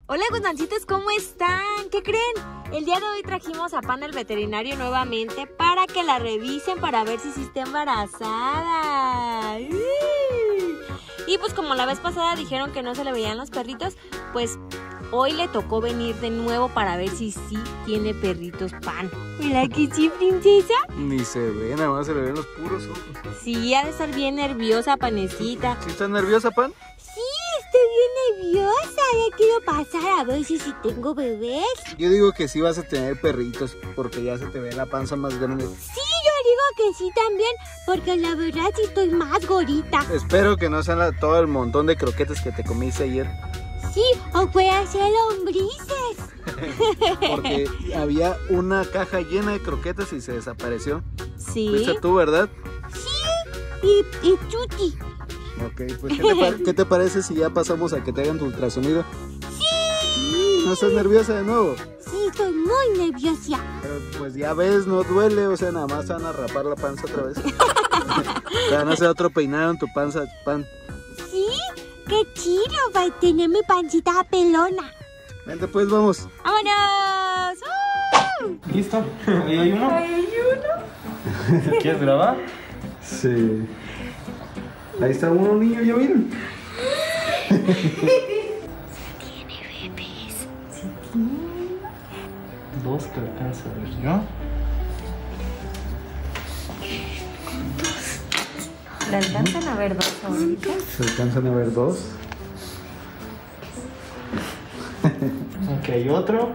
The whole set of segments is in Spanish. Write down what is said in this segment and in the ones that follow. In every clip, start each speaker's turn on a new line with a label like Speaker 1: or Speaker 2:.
Speaker 1: Hola guzmancitos, ¿cómo están? ¿Qué creen? El día de hoy trajimos a Pan al veterinario nuevamente para que la revisen para ver si está embarazada. Y pues como la vez pasada dijeron que no se le veían los perritos, pues hoy le tocó venir de nuevo para ver si sí tiene perritos Pan. ¿Verdad que sí, princesa?
Speaker 2: Ni se ve, nada más se le ven los puros ojos.
Speaker 1: Sí, ha de estar bien nerviosa, Panecita.
Speaker 2: ¿Sí estás nerviosa, Pan?
Speaker 1: Sí, estoy bien nerviosa. Ya quiero pasar a ver si tengo bebés.
Speaker 2: Yo digo que sí vas a tener perritos porque ya se te ve la panza más grande.
Speaker 1: Sí, yo digo que sí también, porque la verdad sí estoy más gordita.
Speaker 2: Espero que no sean todo el montón de croquetas que te comiste ayer.
Speaker 1: Sí, o puede ser lombrices.
Speaker 2: Porque había una caja llena de croquetas y se desapareció.
Speaker 1: Sí.
Speaker 2: ¿Fuiste tú, verdad?
Speaker 1: Sí, y Chuti.
Speaker 2: Ok, pues ¿qué te parece si ya pasamos a que te hagan tu ultrasonido?
Speaker 1: Sí.
Speaker 2: ¿No estás nerviosa de nuevo?
Speaker 1: Sí, estoy muy nerviosa.
Speaker 2: Pero pues ya ves, no duele, o sea, nada más te van a rapar la panza otra vez. Te van a hacer otro peinado en tu panza, Pan.
Speaker 1: Sí, qué chido, va a tener mi pancita pelona.
Speaker 2: Vente pues, vamos.
Speaker 1: ¡Vámonos!
Speaker 3: ¿Listo? ¿Ahí hay uno?
Speaker 1: ¿Hay uno?
Speaker 3: ¿Quieres grabar?
Speaker 2: Sí. Ahí está uno, niño, ¿ya miren?
Speaker 1: Tiene bebés.
Speaker 3: Dos que alcanza a ver yo.
Speaker 1: ¿Le alcanzan a ver dos ahorita?
Speaker 2: Se alcanzan a ver dos.
Speaker 3: Ok, hay otro.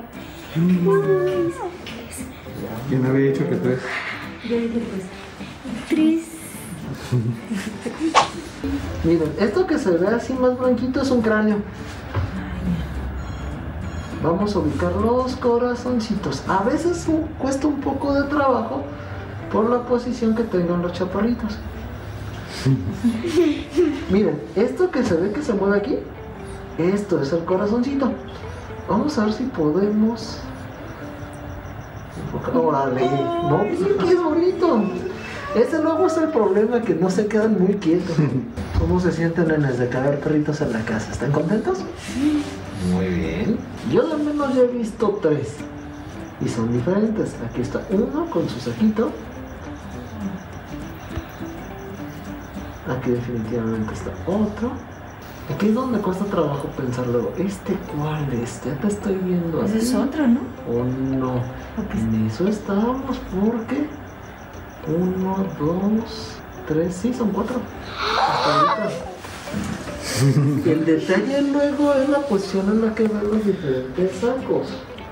Speaker 2: ¿Quién había dicho que tres?
Speaker 1: Yo dije pues 3.
Speaker 4: Miren, esto que se ve así más blanquito es un cráneo. Vamos a ubicar los corazoncitos. A veces cuesta un poco de trabajo por la posición que tengan los chaparritos. Miren, esto que se ve que se mueve aquí, esto es el corazoncito. Vamos a ver si podemos enfocar. ¡Órale! No, miren que es bonito. Ese luego es el problema, que no se quedan muy quietos. ¿Cómo se sienten, nenes, de caber perritos en la casa? ¿Están contentos? Muy bien. Yo al menos ya he visto 3 y son diferentes. Aquí está uno con su saquito. Aquí definitivamente está otro. Aquí es donde cuesta trabajo pensar luego, ¿cuál es? Ya te estoy viendo así.
Speaker 1: Ese es otro, ¿no?
Speaker 4: ¿O no? En eso estábamos, porque 1, 2, 3, sí, son 4. Hasta ahorita. El detalle luego es la posición en la que ven los diferentes sacos.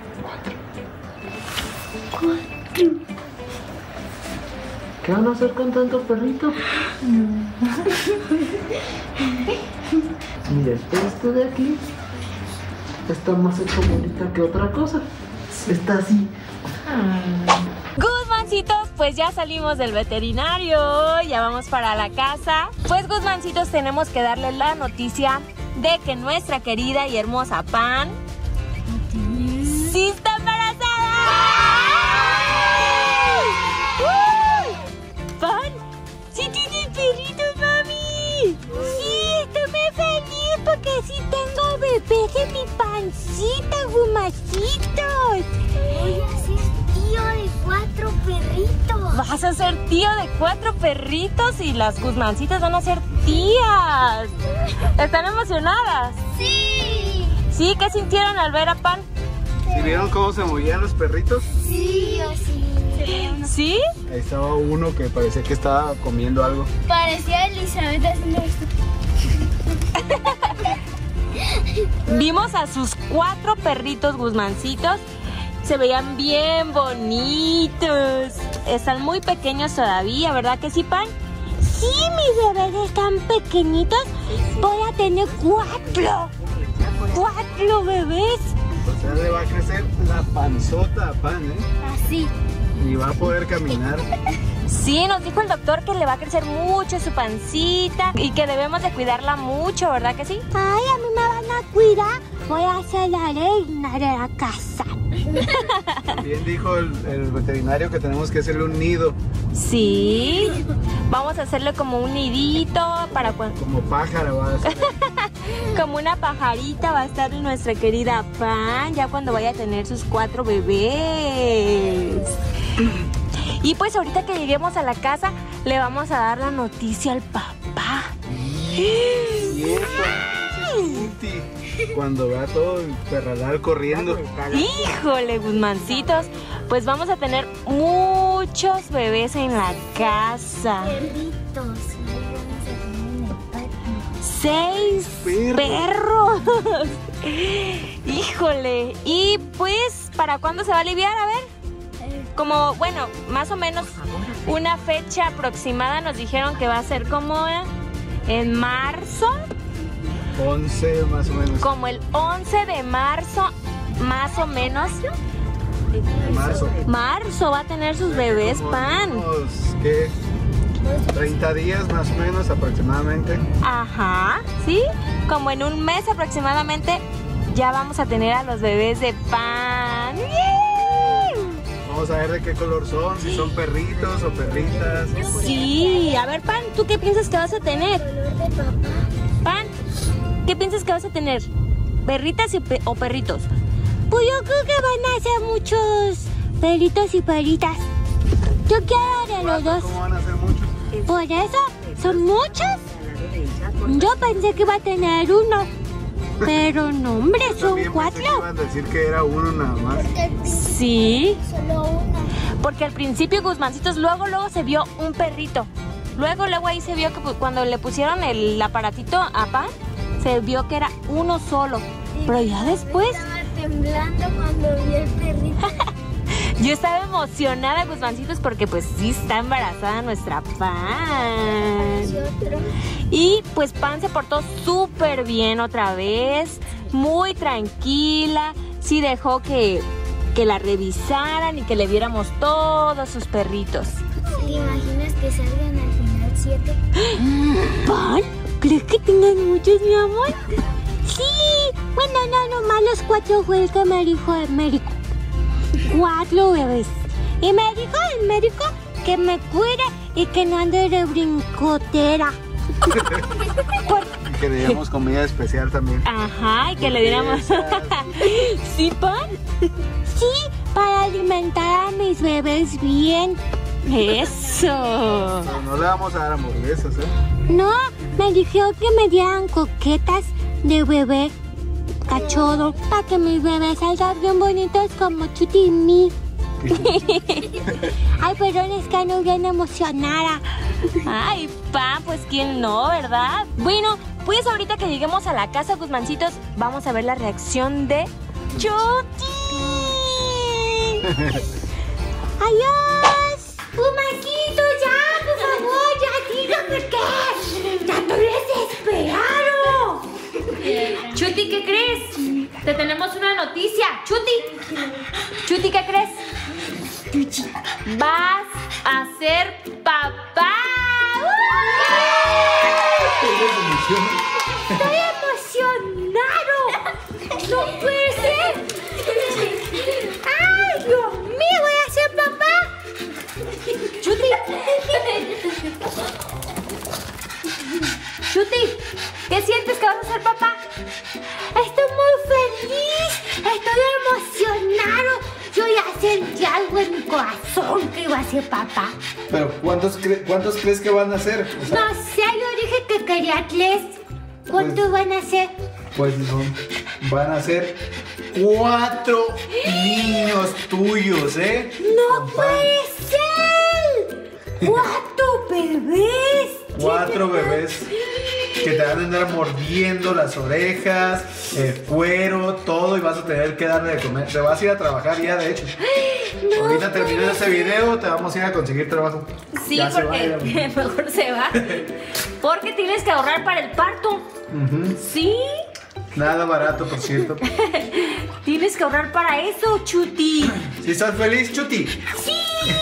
Speaker 4: 4. ¿Qué van a hacer con tanto perrito? Miren, este de aquí está más hecho bonita que otra cosa. Está así.
Speaker 1: Guzmancitos, pues ya salimos del veterinario, ya vamos para la casa. Pues Guzmancitos, tenemos que darles la noticia de que nuestra querida y hermosa Pan sí está embarazada. Pan, sí tiene perrito, mami. Sí, estoy muy feliz porque sí tengo bebés en mi pancita, Guzmancitos.
Speaker 5: Voy a ser tío de 4 perritos.
Speaker 1: Vas a ser tío de 4 perritos y las Guzmancitas van a ser tías. ¿Están emocionadas?
Speaker 5: Sí.
Speaker 1: ¿Sí? ¿Qué sintieron al ver a Pan?
Speaker 2: ¿Sí vieron cómo se movían los perritos?
Speaker 5: Sí, yo sí.
Speaker 1: ¿Sí?
Speaker 2: Ahí estaba uno que parecía que estaba comiendo algo.
Speaker 5: Parecía Elizabeth haciendo esto.
Speaker 1: Vimos a sus 4 perritos Guzmancitos. Se veían bien bonitos. Están muy pequeños todavía, ¿verdad que sí, Pan?
Speaker 5: Sí, mis bebés están pequeñitos. Voy a tener 4. 4 bebés.
Speaker 2: O sea, le va a crecer la panzota a Pan, ¿eh?
Speaker 5: Así.
Speaker 2: Y va a poder caminar.
Speaker 1: Sí, nos dijo el doctor que le va a crecer mucho su pancita y que debemos de cuidarla mucho, ¿verdad que sí?
Speaker 5: Ay, a mí me van a cuidar. Voy a ser la reina de la casa.
Speaker 2: También dijo el veterinario que tenemos que hacerle un nido.
Speaker 1: Sí, vamos a hacerle como un nidito para cuando...
Speaker 2: Como pájaro va a ser.
Speaker 1: Como una pajarita va a estar nuestra querida Pan ya cuando vaya a tener sus 4 bebés. Y pues ahorita que lleguemos a la casa le vamos a dar la noticia al papá.
Speaker 2: Y eso, Chuti, cuando va todo el perradal corriendo.
Speaker 1: Híjole, Guzmancitos, pues vamos a tener muchos bebés en la casa.
Speaker 5: Perritos.
Speaker 1: 6 perros. Híjole. Y pues, ¿para cuándo se va a aliviar? A ver. Como, bueno, más o menos una fecha aproximada nos dijeron que va a ser como en marzo.
Speaker 2: 11 más o menos.
Speaker 1: Como el 11 de marzo, más o menos.
Speaker 2: Marzo.
Speaker 1: Marzo va a tener sus bebés, Pan.
Speaker 2: ¿Qué? 30 días más o menos aproximadamente.
Speaker 1: Ajá, ¿sí? Como en un mes aproximadamente ya vamos a tener a los bebés de Pan. ¡Yay!
Speaker 2: Vamos a ver de qué color son, si son perritos o perritas.
Speaker 1: Sí, a ver, Pan, ¿tú qué piensas que vas a tener?
Speaker 5: Color de papá.
Speaker 1: Pan, ¿qué piensas que vas a tener? ¿Perritas o perritos?
Speaker 5: Pues yo creo que van a ser muchos perritos y perritas. Yo quiero de los dos.
Speaker 2: ¿Cómo van a ser muchos?
Speaker 5: Por eso, ¿son muchos? Yo pensé que iba a tener uno. Pero no, hombre, son
Speaker 2: También pensé que
Speaker 5: 4.
Speaker 2: iban a decir que era uno nada más.
Speaker 1: Sí,
Speaker 5: Solo uno.
Speaker 1: porque al principio, Guzmancitos, luego se vio un perrito. Luego ahí se vio que cuando le pusieron el aparatito a Pan, se vio que era uno solo. Pero ya después,
Speaker 5: Estaba temblando cuando vi el perrito.
Speaker 1: yo estaba emocionada, Guzmancitos, porque pues sí está embarazada nuestra Pan.
Speaker 5: Y otro.
Speaker 1: Y pues Pan se portó súper bien otra vez, muy tranquila, sí dejó que la revisaran y que le viéramos todos sus perritos.
Speaker 5: ¿Te imaginas que salgan al final 7?
Speaker 1: ¿Pan? ¿Crees que tengan muchos, mi amor?
Speaker 5: Sí. Bueno, no, nomás los 4 fue el que me dijo el médico. 4 bebés. Y me dijo el médico que me cuide y que no ande de brincotera.
Speaker 2: Y que le diéramos comida especial también.
Speaker 1: Ajá, y que le diéramos... ¿Sí, Pan?
Speaker 5: Sí, para alimentar a mis bebés bien.
Speaker 1: Eso.
Speaker 2: Pero no le vamos a dar hamburguesas, ¿eh?
Speaker 5: No, me dijeron que me dieran coquetas de bebé cachorro para que mis bebés salgan bien bonitos como Chuti y mí. Ay, perdón, es que ando bien emocionada.
Speaker 1: Ay, Pan, pues quién no, ¿verdad? Bueno, pues ahorita que lleguemos a la casa, Guzmancitos, vamos a ver la reacción de Chuti.
Speaker 5: ¡Adiós! ¡Pumaquito, ya, por favor, ya, dígame qué! ¡Ya estoy desesperado!
Speaker 1: Chuti, ¿qué crees? Te tenemos una noticia. Chuti. Chuti, ¿qué crees? Vas a ser papá.
Speaker 5: ¡Estoy emocionado! ¡No puede ser! ¡Ay, Dios mío, voy a ser papá!
Speaker 1: Chuti. Chuti, ¿qué sientes que vas a ser papá?
Speaker 5: Estoy muy feliz, estoy emocionado. Yo ya sentí algo en mi corazón que iba a ser papá.
Speaker 2: Pero ¿cuántos crees que van a ser? O sea,
Speaker 5: No sé, yo dije que quería 3. ¿Cuántos van a ser?
Speaker 2: pues no, van a ser 4 niños tuyos, ¿eh?
Speaker 5: ¡No puede ser! 4 bebés.
Speaker 2: 4 bebés que te van a andar mordiendo las orejas, el cuero, todo, y vas a tener que darle de comer. Te vas a ir a trabajar ya, de hecho.
Speaker 5: No
Speaker 2: Ahorita terminando este video, te vamos a ir a conseguir trabajo.
Speaker 1: Sí,
Speaker 2: Ya se va,
Speaker 1: porque
Speaker 2: ya.
Speaker 1: mejor se va. Porque tienes que ahorrar para el parto.
Speaker 2: Ujú.
Speaker 1: Sí,
Speaker 2: Nada barato, por cierto.
Speaker 1: tienes que ahorrar para eso, Chuti.
Speaker 2: ¿Sí estás feliz, Chuti? ¡Sí!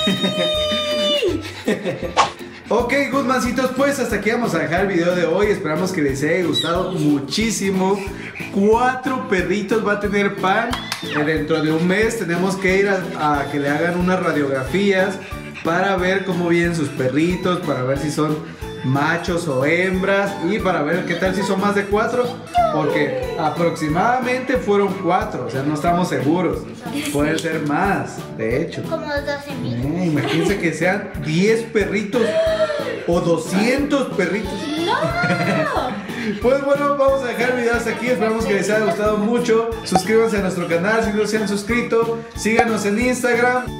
Speaker 2: Ok, Guzmancitos, pues hasta aquí vamos a dejar el video de hoy. Esperamos que les haya gustado muchísimo. 4 perritos va a tener Pan. Dentro de un mes tenemos que ir a que le hagan unas radiografías para ver cómo vienen sus perritos, para ver si son machos o hembras, y para ver qué tal si son más de 4, porque aproximadamente fueron 4, o sea, no estamos seguros. Pueden ser más, de hecho.
Speaker 5: Como 12,000.
Speaker 2: Imagínense que sean 10 perritos o 200 perritos. Pues bueno, vamos a dejar el video hasta aquí. Esperamos que les haya gustado mucho. Suscríbanse a nuestro canal si no se han suscrito. Síganos en Instagram.